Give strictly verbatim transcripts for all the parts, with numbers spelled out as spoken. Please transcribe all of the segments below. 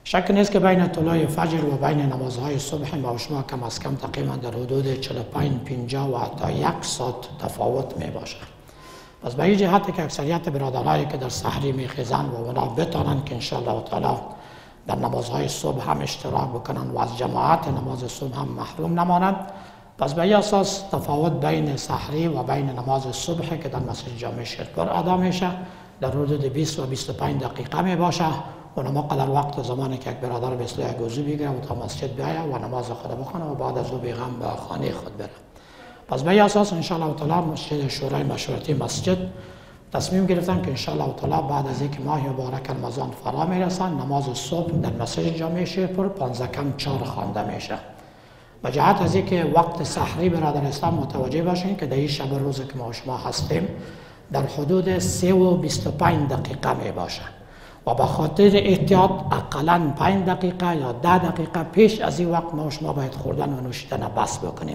شک نیست که بین طلوع فجر و بین نمازهای صبح ما و شما کم از کم تقریبا در حدود چهل و پنج پنجاه و حتی یک ساعت تفاوت می باشد. پس به این جهت که اکثریت برادرهایی که در سحری می خیزند و اونا بتانند که انشاءالله تعالی در نمازهای صبح هم اشتراک بکنند و از جماعت نماز صبح هم محروم نمانند. پس به این اساس تفاوت بین سحری و بین نماز صبح که در مسجد جامع شیرپور ادا میشه در حدود بیست و بیست و پنج دقیقه می باشه. و ما قدر وقت و زمانی که یک برادر به اصلاح وضو بگیره و تا مسجد بیاید و نماز خود بخونه و بعد از او بیغم به خانه خود بره. پس به این اساس ان شاء الله تعالی مسجد شورای مشورتی مسجد تصمیم گرفتن که ان شاء الله تعالی بعد از اینکه ماه مبارک رمضان فرا میرسن نماز صبح در مسجد جامع شیرپور پانزده کم چهار خوانده میشه. به جهت از اینکه وقت سحری برادر اسلام متوجه باشین که در این شب روز که ما شما هستیم در حدود سه و بیست و پنج دقیقه می باشه و به خاطر احتیاط اقلا پنج دقیقه یا ده دقیقه پیش از این وقت ما شما باید خوردن و نوشیدن بس بکنیم.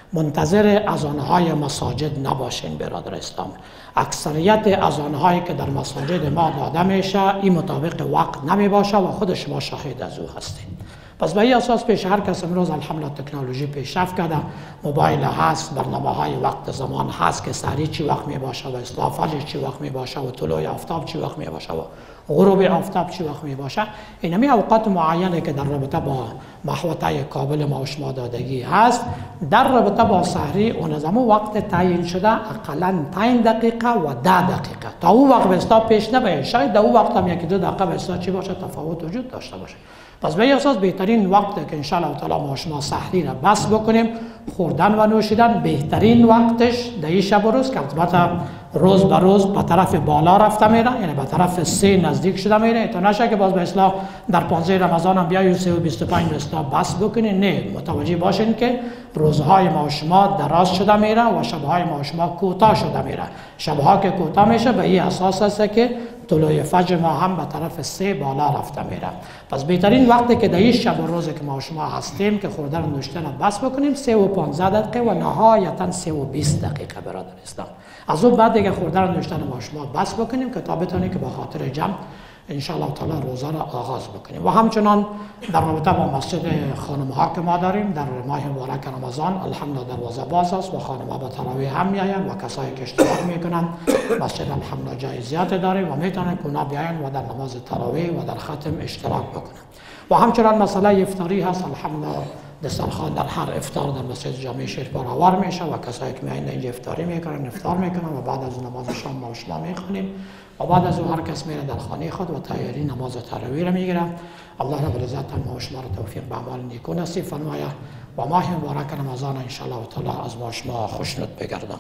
منتظر اذانهای مساجد نباشین برادر اسلام. اکثریت اذانهایی که در مساجد ما داده میشه این مطابق وقت نمی باشه و خود شما شاهد از او هستین. پس به این اساس پیش هر کس امروز الحمدلله تکنولوژی پیشرفت کرده، موبایل هست، برنامه های وقت زمان هست که سحری چی وقت می باشه و اصلاح فجر چی وقت می باشه و طلوع آفتاب چی وقت می باشه و غروب آفتاب چی وقت می باشه. این همی اوقات معینه که در رابطه با محوطه کابل ما و شما دادگی هست. در رابطه با سحری اون از همون وقت تعیین شده اقلا پنج دقیقه و ده دقیقه تا اون وقت به اصلاح پیش نباید. شاید در اون وقت هم یکی دو دقیقه به اصلاح چی باشه تفاوت وجود داشته باشه. پس به این اساس بهترین وقت که انشاءالله تعالی ما شما سحری را بس بکنیم، خوردن و نوشیدن بهترین وقتش در این شب و روز که البته روز به روز به طرف بالا رفته میره، یعنی به طرف سه نزدیک شده میره. تا نشه که باز به اصلاح در پانزده رمضان هم بیایید سه و بیست و پنج به اصلاح بس بکنید. نه، متوجه باشین که روزهای ما شما دراز شده میره و شبهای ما شما کوتاه شده میره. شبها که کوتاه میشه به این اساس است که طلوع فجر ما هم به طرف سه بالا رفته میره. پس بهترین وقتی که در این شب و روزی که ما شما هستیم که خوردن و نوشیدن بس بکنیم سه و پانزده دقیقه و نهایتا سه و بیست دقیقه برادر اسلام. از اون بعد دیگه خوردن و نوشیدن ما شما بس بکنیم که تا بتونیم که به خاطر جمع انشاءالله تعالی روزه را آغاز بکنیم. و همچنان در رابطه با مسجد خانم ها که ما داریم در ماه مبارک رمضان الحمدلله دروازه باز است و خانم ها به تراویح هم میآیند و کسایی که اشتراک میکنند مسجد الحمدلله جای زیادی داریم و میتونن که اونا بیاین و در نماز تراویح و در ختم اشتراک بکنند. و همچنان مسئله افطاری هست. الحمدلله دسترخوان در هر افطار در مسجد جامع شیرپور آور میشه و کسایی که میایند اینجا افطاری میکنن افطار میکنن و بعد از نماز شام ما و شما میخونیم و بعد از اون هر کس میره در خانه خود و تیاری نماز تراویح را میگیره. الله رب العزت ما و شما را توفیق به اعمال نیکو نصیب فرماید و ماه مبارک رمضان ان شاء الله تعالی از ما و شما خوشنود بگرداند.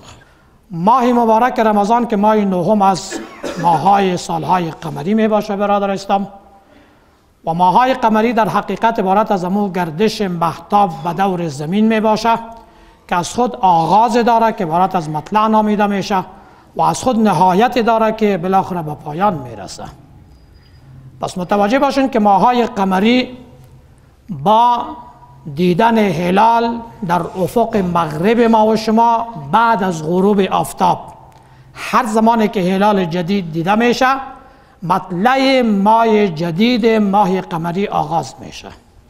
ماه مبارک رمضان که ماه نهم از ماه‌های سالهای قمری می باشه برادر اسلام و ماه‌های قمری در حقیقت عبارت از همون گردش مهتاب به دور زمین می باشه که از خود آغاز داره که عبارت از مطلع نامیده میشه و از خود نهایت داره که بالاخره به پایان میرسه. پس متوجه باشین که ماه‌های قمری با دیدن هلال در افق مغرب ما و شما بعد از غروب آفتاب هر زمانی که هلال جدید دیده میشه مطلع ماه جدید ماه قمری آغاز میشه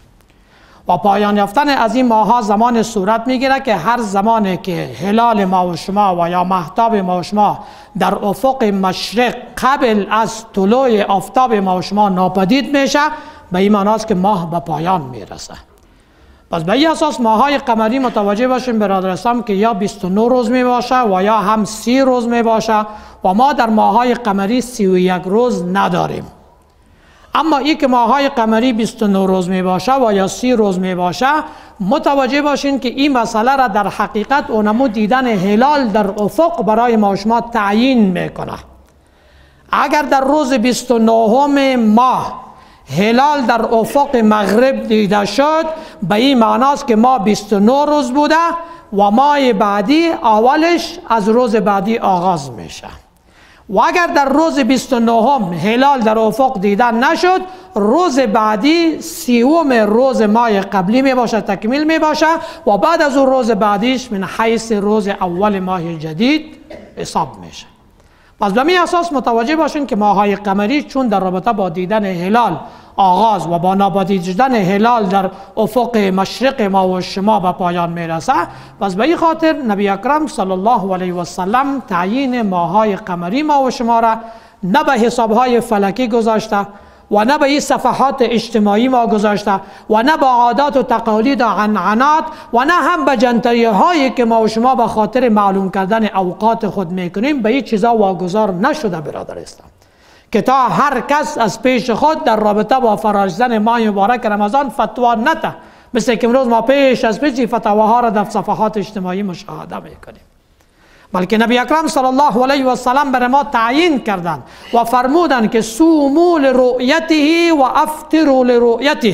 و پایان یافتن از این ماها زمان صورت میگیره که هر زمانی که هلال ما و شما و یا مهتاب ما و شما در افق مشرق قبل از طلوع آفتاب ما و شما ناپدید میشه به این معناست که ماه به پایان میرسه. پس به این اساس ماهای قمری متوجه باشیم برادر اسلام که یا بیست و نه روز می باشه و یا هم سی روز می باشه و ما در ماهای قمری سی و یک روز نداریم. اما این که ماهای قمری بیست و نه روز می باشه و یا سی روز می باشه متوجه باشین که این مسئله را در حقیقت اونمو دیدن هلال در افق برای ما شما تعیین میکنه. اگر در روز بیست و نهم ماه هلال در افق مغرب دیده شد به این معناست که ما بیست و نه روز بوده و ماه بعدی اولش از روز بعدی آغاز میشه. و اگر در روز بیست و نهم هلال در افق دیده نشد روز بعدی سیوم روز ماه قبلی می باشه تکمیل می باشه و بعد از اون روز بعدیش من حیث روز اول ماه جدید حساب میشه. پس به این اساس متوجه باشین که ماهای قمری چون در رابطه با دیدن هلال آغاز و با ناپدید شدن هلال در افق مشرق ما و شما به پایان میرسه. پس به این خاطر نبی اکرم صلی الله علیه و سلم تعیین ماهای قمری ما و شما را نه به حسابهای فلکی گذاشته و نه به این صفحات اجتماعی ما گذاشته و نه به عادات و تقالید و عنعنات و نه هم به جنتری هایی که ما و شما به خاطر معلوم کردن اوقات خود میکنیم به این چیزا واگذار نشده برادر اسلام، که تا هر کس از پیش خود در رابطه با فرارسیدن ماه مبارک رمضان فتوا نده، مثل که امروز ما پیش از پیش فتواها را در صفحات اجتماعی مشاهده میکنیم. بلکه نبی اکرم صلی الله علیه و سلم بر ما تعیین کردند و فرمودند که صوموا لرؤیته و افطروا لرؤیته،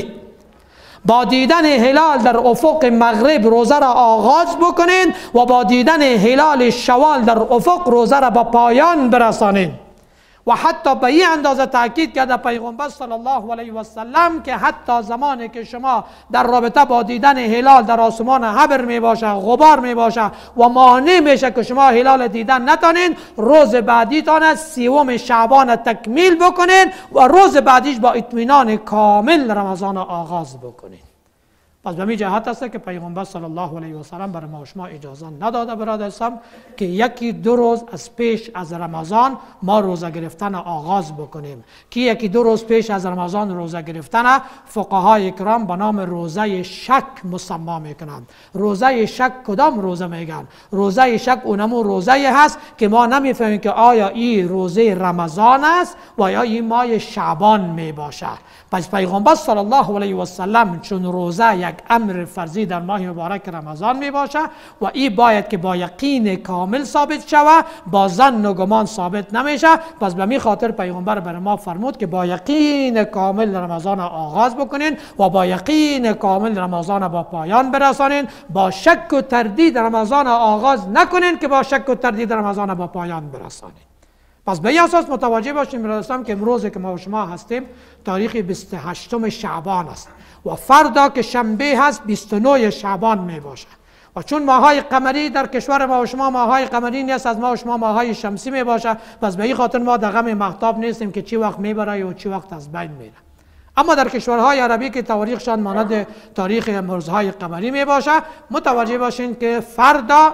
با دیدن هلال در افق مغرب روزه را آغاز بکنین و با دیدن هلال شوال در افق روزه را به پایان برسانین. و حتی به این اندازه تاکید کرده پیغمبر صلی الله علیه و سلم که حتی زمانی که شما در رابطه با دیدن هلال در آسمان ابر می باشه، غبار می باشه و مانع میشه که شما هلال دیدن نتونین، روز بعدی تان سیوم شعبان تکمیل بکنین و روز بعدیش با اطمینان کامل رمضان آغاز بکنین. پس به می جهت است که پیغمبر صلی الله علیه و سلم برای ما و شما اجازه نداده برادر اسلام که یکی دو روز از پیش از رمضان ما روزه گرفتن آغاز بکنیم. که یکی دو روز پیش از رمضان روزه گرفتن فقهای کرام به نام روزه شک مسما میکنند. روزه شک کدام روزه میگن؟ روزه شک اونمون روزه هست که ما نمیفهمیم که آیا این روزه رمضان است و یا این ماه شعبان می باشه. پس پیغمبر صلی الله علیه و سلم چون روزه یک امر فرضی در ماه مبارک رمضان می باشه و این باید که با یقین کامل ثابت شود، با ظن و گمان ثابت نمیشه. پس به می خاطر پیغمبر بر ما فرمود که با یقین کامل رمضان آغاز بکنین و با یقین کامل رمضان با پایان برسانین. با شک و تردید رمضان آغاز نکنین که با شک و تردید رمضان با پایان برسانین. پس به این اساس متوجه باشیم برادران که امروز که ما و شما هستیم تاریخ بیست و هشتم شعبان است و فردا که شنبه هست بیست و نه شعبان می باشه. و چون ماهای قمری در کشور ما و شما ماهای قمری نیست، از ما و شما ماهای شمسی می باشه، پس به این خاطر ما در غم مهتاب نیستیم که چی وقت می بره و چی وقت از بین میره. اما در کشورهای عربی که تاریخشان مانند تاریخ روزهای قمری می باشه، متوجه باشین که فردا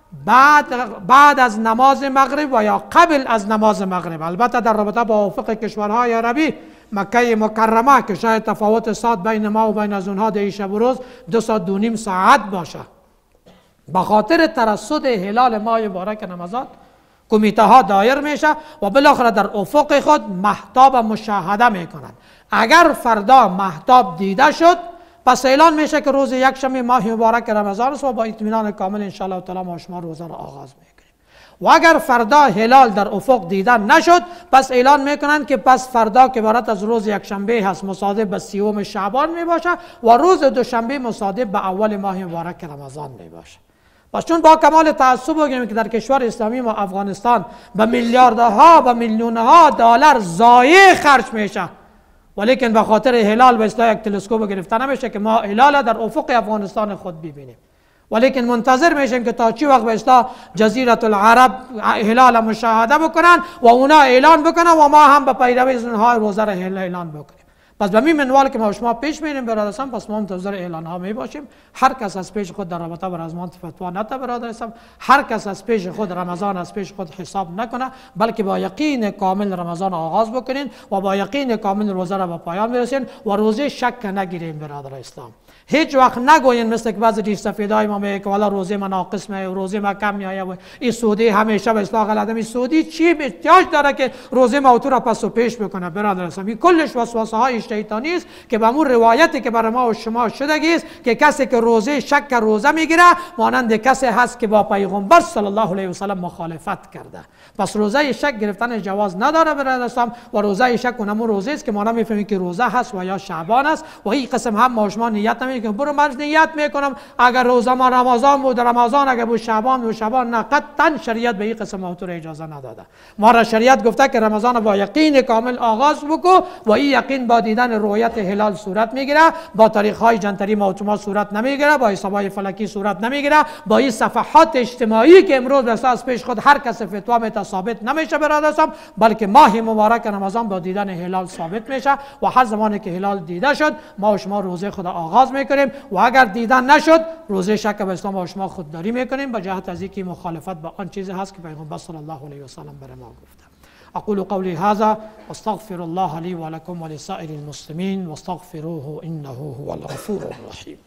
بعد بعد از نماز مغرب و یا قبل از نماز مغرب، البته در رابطه با افق کشورهای عربی مکه مکرمه که شاید تفاوت ساعت بین ما و بین از اونها در شب و روز دو ساعت دو نیم ساعت باشه، به خاطر ترصد هلال ماه مبارک رمضان کمیته ها دایر میشه و بالاخره در افق خود مهتاب مشاهده میکنند. اگر فردا مهتاب دیده شد پس اعلان میشه که روز یکشنبه ماه مبارک رمضان است و با اطمینان کامل ان شاء الله تعالی ما شما روزه را آغاز میکنیم. و اگر فردا هلال در افق دیدن نشد پس اعلان میکنند که پس فردا که عبارت از روز یکشنبه هست مصادف به سیوم شعبان میباشه و روز دوشنبه مصادف به اول ماه مبارک رمضان میباشه. پس چون با کمال تعصب بگیم که در کشور اسلامی ما افغانستان به میلیاردها و میلیونها دلار ضایع خرج میشه، ولیکن به خاطر هلال به اصطلاح یک تلسکوپ گرفته نمیشه که ما هلال در افق افغانستان خود ببینیم، ولیکن منتظر میشیم که تا چی وقت به اصطلاح جزیره العرب هلال مشاهده بکنن و اونا اعلان بکنن و ما هم به پیروی از اونها روزه را اعلان بکنیم. پس به این منوال که ما شما پیش میریم برادران، پس ما منتظر اعلان ها می باشیم. هر کس از پیش خود در رابطه با رمضان فتوا نده برادران، هر کس از پیش خود رمضان از پیش خود حساب نکنه، بلکه با یقین کامل رمضان آغاز بکنین و با یقین کامل روزه را به پایان برسین و روزه شک نگیریم برادر اسلام. هیچ وقت نگوین مثل که بعضی ریش سفیدای ما میگه که والا روزه من ناقص میه، روزه من کم میایه و این سعودی همیشه به اصلاح غلطه. این سعودی چی احتیاج داره که روزه ما تو را پس و پیش بکنه برادر اسلام؟ این کلش وسوسه های شیطانی است که به اون روایتی که برای ما و شما شدگی است که کسی که روزه شک روزه میگیره مانند کسی هست که با پیغمبر صلی الله علیه و سلم مخالفت کرده. پس روزه شک گرفتن جواز نداره برادر اسلام و روزه شک اونم روزه است که ما نمیفهمیم که روزه هست و یا شعبان است و این قسم هم ما شما نیت نمیکنه. برو من نیت میکنم اگر روزه ما رمضان بود، رمضان اگر بود، شعبان بود، شعبان نه. قطعا شریعت به این قسم موتور اجازه نداده. ما را شریعت گفته که رمضان با یقین کامل آغاز بکو و این یقین با دیدن رؤیت هلال صورت میگیره، با تاریخ های جنتری موتوما صورت نمیگیره، با حسابهای فلکی صورت نمیگیره، با این صفحات اجتماعی که امروز به اساس پیش خود هر کس فتوا میده ثابت نمیشه برادرم، بلکه ماه مبارک رمضان با دیدن هلال ثابت میشه و هر زمانی که هلال دیده شد ما و شما روزه خود آغاز میکنیم و اگر دیدن نشد روزه شک به اسلام و شما خودداری میکنیم به جهت از اینکه مخالفت با آن چیزی هست که پیغمبر صلی الله علیه و سلم بر ما گفته. اقول قولی هذا واستغفر الله لي ولكم ولسائر المسلمين واستغفروه انه هو الغفور الرحيم.